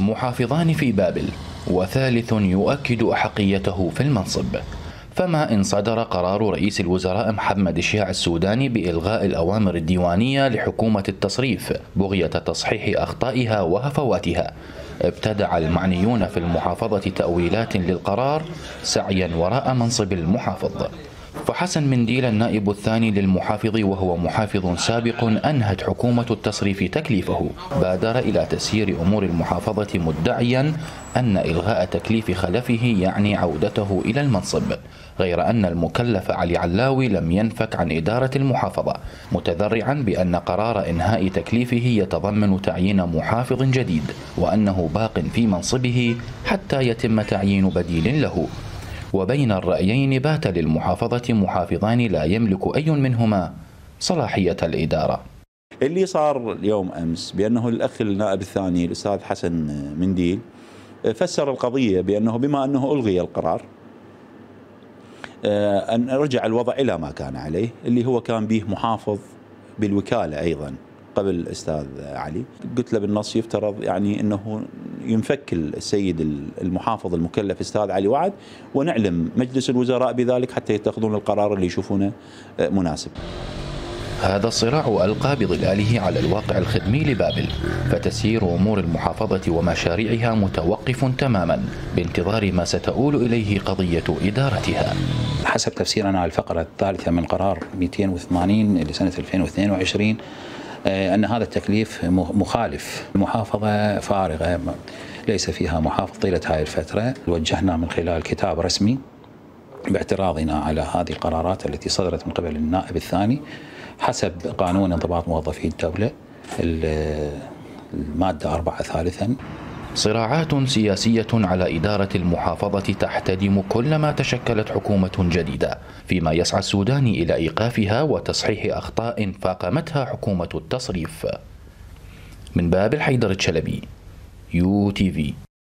محافظان في بابل وثالث يؤكد أحقيته في المنصب. فما إن صدر قرار رئيس الوزراء محمد الشيع السوداني بإلغاء الأوامر الديوانية لحكومة التصريف بغية تصحيح أخطائها وهفواتها، ابتدع المعنيون في المحافظة تأويلات للقرار سعيا وراء منصب المحافظ. فحسن منديل النائب الثاني للمحافظ وهو محافظ سابق أنهت حكومة التصريف تكليفه، بادر إلى تسيير أمور المحافظة مدعيا أن إلغاء تكليف خلفه يعني عودته إلى المنصب، غير أن المكلف علي علاوي لم ينفك عن إدارة المحافظة، متذرعا بأن قرار إنهاء تكليفه يتضمن تعيين محافظ جديد وأنه باق في منصبه حتى يتم تعيين بديل له. وبين الرأيين بات للمحافظة محافظان لا يملك أي منهما صلاحية الإدارة. اللي صار اليوم أمس بأنه الأخ النائب الثاني الأستاذ حسن منديل فسر القضية بأنه بما أنه ألغي القرار أن رجع الوضع إلى ما كان عليه، اللي هو كان به محافظ بالوكالة أيضا قبل الأستاذ علي. قلت له بالنص يفترض يعني أنه ينفك السيد المحافظ المكلف أستاذ علي وعد، ونعلم مجلس الوزراء بذلك حتى يتخذون القرار اللي يشوفونه مناسب. هذا الصراع ألقى بظلاله على الواقع الخدمي لبابل، فتسيير أمور المحافظة ومشاريعها متوقف تماما بانتظار ما ستؤول إليه قضية إدارتها. حسب تفسيرنا على الفقرة الثالثة من قرار 280 لسنة 2022 أن هذا التكليف مخالف. المحافظة فارغة ليس فيها محافظ طيلة هذه الفترة. وجهنا من خلال كتاب رسمي باعتراضنا على هذه القرارات التي صدرت من قبل النائب الثاني حسب قانون انضباط موظفي الدولة المادة 4 ثالثا. صراعات سياسية على إدارة المحافظة تحتدم كلما تشكلت حكومة جديدة، فيما يسعى السودان إلى إيقافها وتصحيح أخطاء فاقمتها حكومة التصريف. من بابل، حيدر الشلبي، UTV.